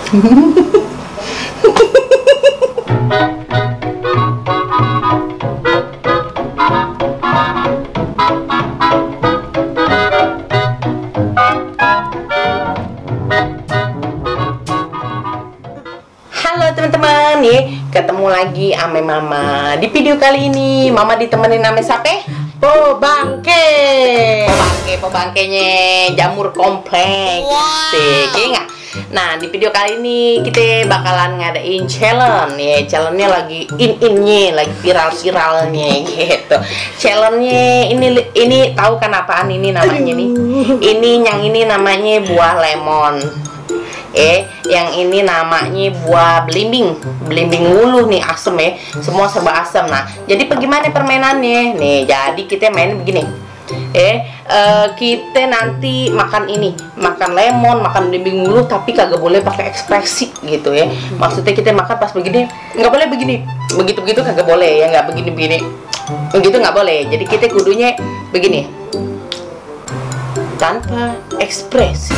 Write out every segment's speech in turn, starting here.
Halo teman-teman, nih ketemu lagi ame Mama. Di video kali ini Mama ditemenin ame siapa? Pobangke. Pobangkenya jamur kompleks. Sih, nggak? Nah, di video kali ini kita bakalan ngadain challenge ya. Challenge-nya lagi in-innya, lagi viral-viralnya gitu. Challenge-nya ini tahu kan apaan ini namanya nih? Yang ini namanya buah lemon. Yang ini namanya buah belimbing wuluh nih, asem ya, semua serba asem. Nah, jadi bagaimana permainannya nih? Jadi kita main begini, kita nanti makan lemon, makan belimbing wuluh, tapi kagak boleh pakai ekspresi gitu ya. Maksudnya kita makan pas begini, nggak boleh begini, begitu kagak boleh ya, nggak begini, begitu nggak boleh. Jadi kita kudunya begini, tanpa ekspresi.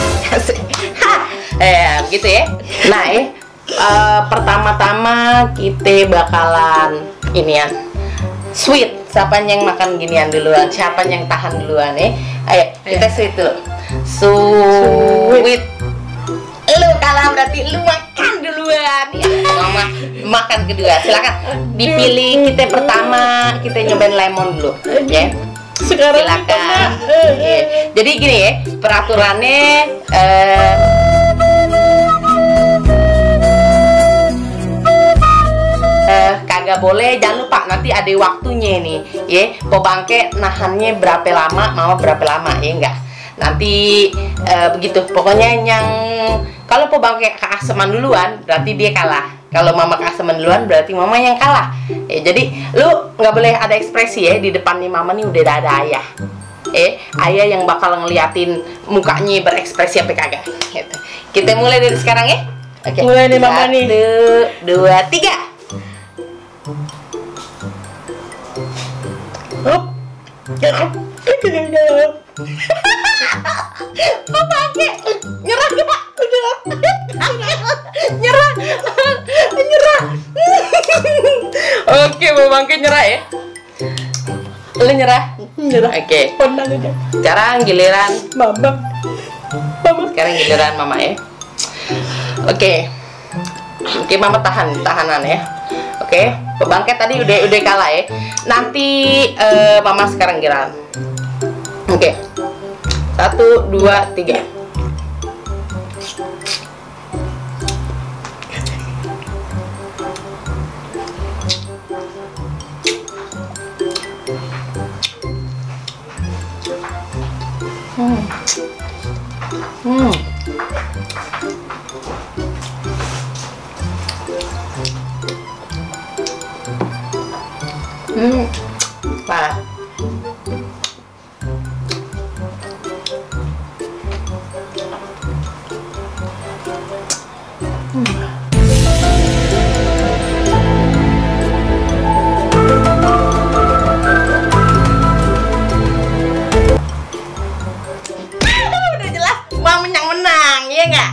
Gitu ya. Nah, pertama-tama kita bakalan ini ya, sweet. Siapa yang makan ginian duluan? Siapa yang tahan duluan ya? Ayo, kita sweet dulu. Sweet. Lu kalah berarti lu makan duluan. Ya, Mama makan kedua. Silakan. Dipilih kita pertama, kita nyobain lemon dulu, ya. Sekarang silakan. Jadi gini ya, peraturannya kagak boleh, jangan lupa nanti ada waktunya nih ya. Pobangke nahannya berapa lama, Mama berapa lama ya, enggak nanti begitu. Pokoknya yang kalau Pobangke keaseman duluan berarti dia kalah, kalau Mama keaseman duluan berarti Mama yang kalah ya. Jadi lu nggak boleh ada ekspresi ya. Di depan nih Mama nih udah ada ayah, ayah yang bakal ngeliatin mukanya berekspresi apa kagak gitu. Kita mulai dari sekarang ya. Oke, mulai nih Mama nih. 1, 2, 3. Pobangke nyerah gak? Nyerah. Oke, Pobangke nyerah ya. Lu nyerah. Oke. Sekarang giliran Mama. Sekarang giliran Mama ya. Oke, Mama tahanan ya. Oke, Pobangke tadi udah kalah ya. Nanti Mama sekarang giliran. Oke. 1, 2, 3. Wah. Udah jelas Mama yang menang, ya enggak?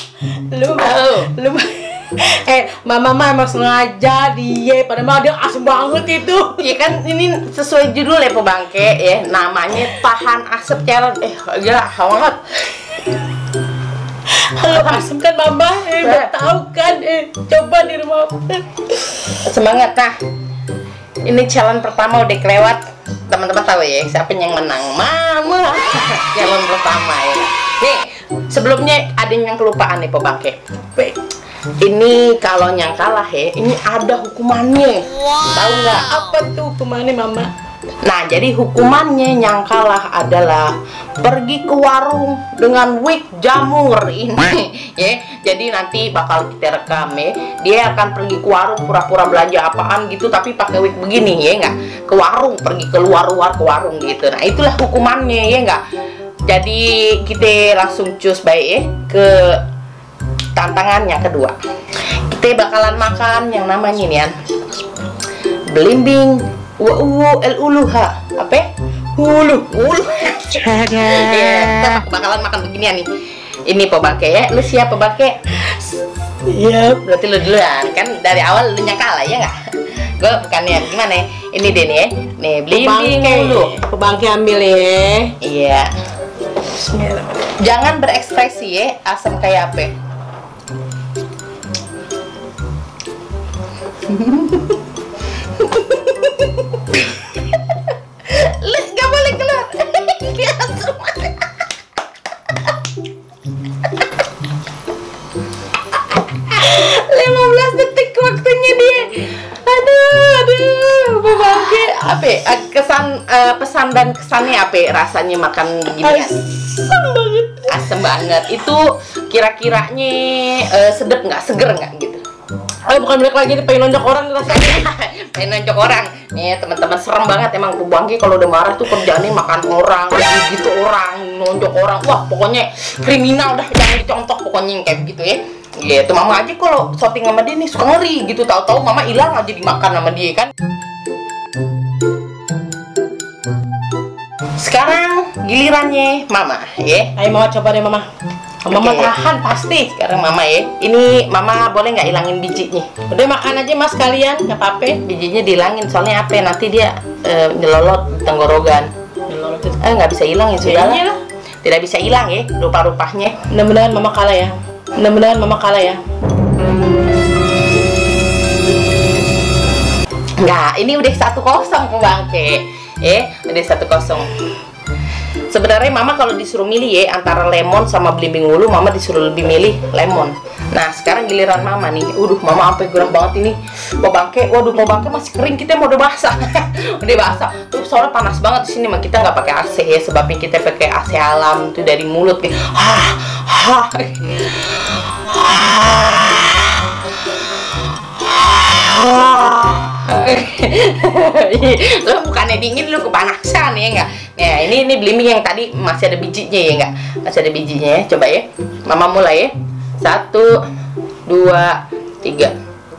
Lu Mama emang sengaja dia, padahal dia asem banget itu. Iya kan, ini sesuai judul ya Pobangke ya, namanya tahan asap challenge. Gila banget. Halo asem kan Mama, udah tahu kan, coba di rumah. Semangat. Nah, ini challenge pertama udah kelewat. Teman-teman tahu ya siapa yang menang? Mama. Challenge pertama ya. Nih, sebelumnya ada yang kelupaan nih Pobangke. Ini kalau yang kalah ya, ini ada hukumannya. Tahu nggak? Apa tuh hukumannya Mama? Nah, jadi hukumannya yang kalah adalah pergi ke warung dengan wig jamur ini ya. Jadi nanti bakal kita rekam ya. Dia akan pergi ke warung pura-pura belanja apaan gitu, tapi pakai wig begini ya, nggak? Ke warung, pergi keluar ke warung gitu. Nah, itulah hukumannya ya, nggak? Jadi kita langsung cus baik ya ke tantangan yang kedua. Kita bakalan makan yang namanya ini ya, belimbing uluha. Apa? Ulu. Kita bakalan makan beginian nih. Ini Pobangke ya. Lu siap Pobangke? Iya. Berarti lu duluan kan, dari awal lu yang kalah ya nggak? Gue bukannya gimana ya? Ini deh nih ya. Nih blimbing dulu. Pebangke ambil ya. Iya. Jangan berekspresi ya, asam kayak apa? Lu gak boleh keluar. Dia asam. 15 detik waktunya dia. Aduh, bangke. Apa? Pesan dan kesannya apa? Rasanya makan gini? Asam banget. Asam banget. Itu kira-kiranya sedep nggak? Seger nggak gitu? Oh, bukan balik lagi pengen nonjok orang rasanya. Pengen nonjok orang. Nih teman-teman, serem banget emang bangke kalau udah marah tuh kerjaannya makan orang, gitu orang, nonjok orang. Wah, pokoknya kriminal dah, jangan dicontoh pokoknya yang kayak gitu ya. Gitu, mama aja kalau shooting sama dia nih suka ngeri gitu, tahu-tahu mama hilang aja dimakan sama dia kan. Sekarang gilirannya mama ya. Ayo mama coba deh mama. Mama tahan pasti. Sekarang mama ya. Ini mama boleh nggak hilangin bijinya? Udah makan aja mas kalian, nggak apa-apa. Bijinya dihilangin soalnya apa? Nanti dia nyelolot di tenggorogan. Nggak bisa hilang ya sudah lah. Tidak bisa hilang ya rupa-rupanya. Mudah-mudahan mama kalah ya. Mudah-mudahan mama kalah ya. Enggak, ini udah 1-0 pembangke. Udah 1-0. Sebenarnya mama kalau disuruh milih ya antara lemon sama belimbing ulu, mama disuruh lebih milih lemon. Nah sekarang giliran mama nih. Mama sampai gerah banget ini. Pembangke, waduh pembangke masih kering, kita mau udah basah. Udah basah. Tuh soalnya panas banget di sini, mah kita nggak pakai AC ya, sebabnya kita pakai AC alam tuh dari mulut nih. Lo bukannya dingin, lo kepanasan ya enggak? Nah ini belimbing yang tadi masih ada bijinya ya enggak? Masih ada bijinya ya, coba ya. Mama mulai ya. 1, 2, 3.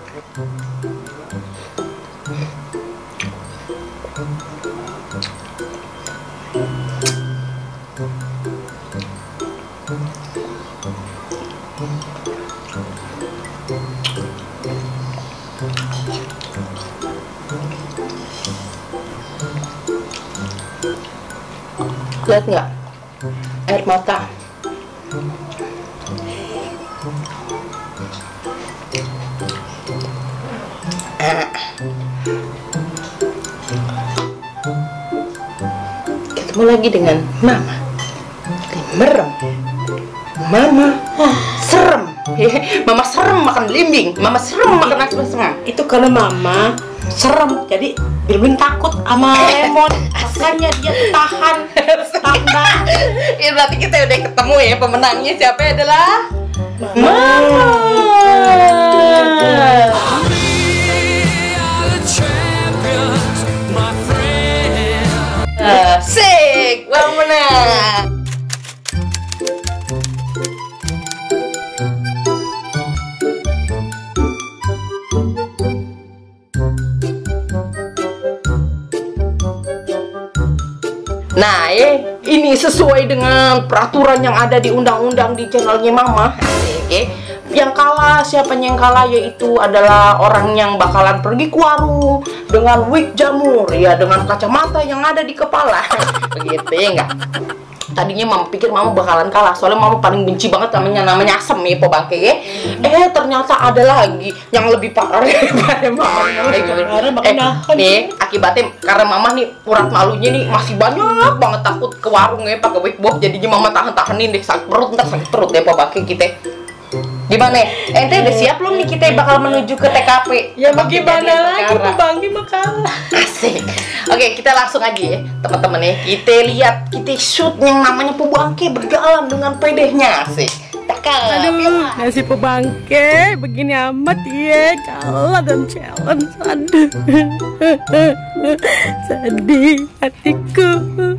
Lihat nggak air mata? Ketemu lagi dengan mama. Merem. Mama serem. Mama serem makan belimbing. Mama serem makan nasi basem. Itu karena mama serem, jadi belimbing takut sama lemon. Makanya dia tahan. Ya berarti kita udah ketemu ya pemenangnya, siapa adalah Mama. Asik, Bang menang. Nah, ini sesuai dengan peraturan yang ada di undang-undang di channelnya Mama. Yang kalah, siapanya yang kalah yaitu adalah orang yang bakalan pergi ke warung dengan wig jamur, ya dengan kacamata yang ada di kepala. Begitu ya enggak? Tadinya Mama pikir Mama bakalan kalah, soalnya Mama paling benci banget namanya asem ya pobangke ya. Ternyata ada lagi yang lebih parah daripada Mama. Nih akibatnya karena Mama nih urat malunya nih masih banyak banget, takut ke warung ya pakai wig bob, jadinya Mama tahan-tahanin deh, sakit perut, ntar sakit perut ya pobangke kita. Gimana? Ente udah siap belum nih kita bakal menuju ke TKP? Ya bagaimana lagi pembangke makan. Asik. Oke, kita langsung aja ya teman-teman ya. Kita lihat, kita shoot yang namanya pembangke berjalan dengan pedehnya. Asik. Aduh, nasi pembangke begini amat ya, kalah dan challenge. Aduh, sedih hatiku.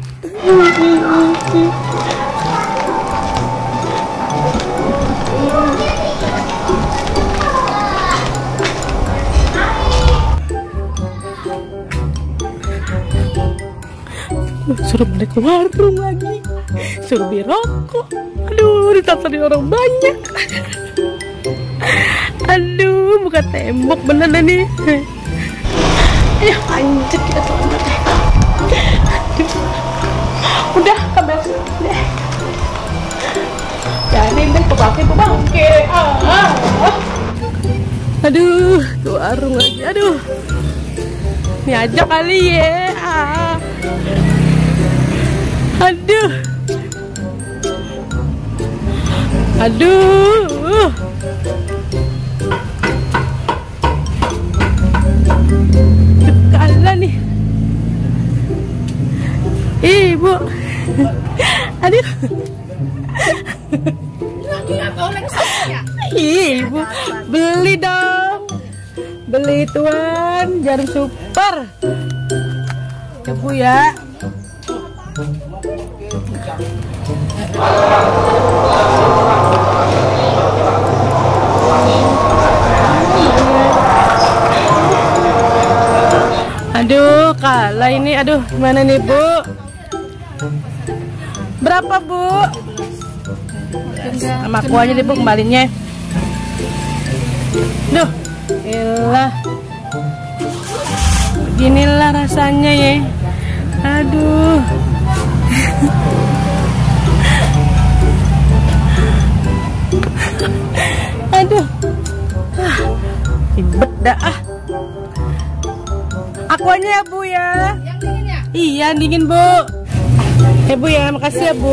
Suruh balik ke warung lagi, suruh beli rokok. Aduh, ditasarin orang banyak. Aduh, buka tembok bener dah nih. Ayo lanjut kita tuh. Udah kabel deh. Jadi deh pebangke. Aduh, ke warung lagi. Aduh. Ini aja kali ya. Aduh. Aduh. Kalah nih. Ibu. Aduh. Ibu, beli dong. Beli tuan jarum super. Ya Bu ya. Aduh, kalah ini. Aduh, gimana nih Bu? Berapa Bu? Sama aku aja deh Bu kembalinya. Duh, elah. Beginilah rasanya ya. Aduh. Aduh. Ribet dah. Aku aja ya Bu ya. Yang dingin ya? Iya, dingin Bu. Ya Bu ya, makasih ya Bu.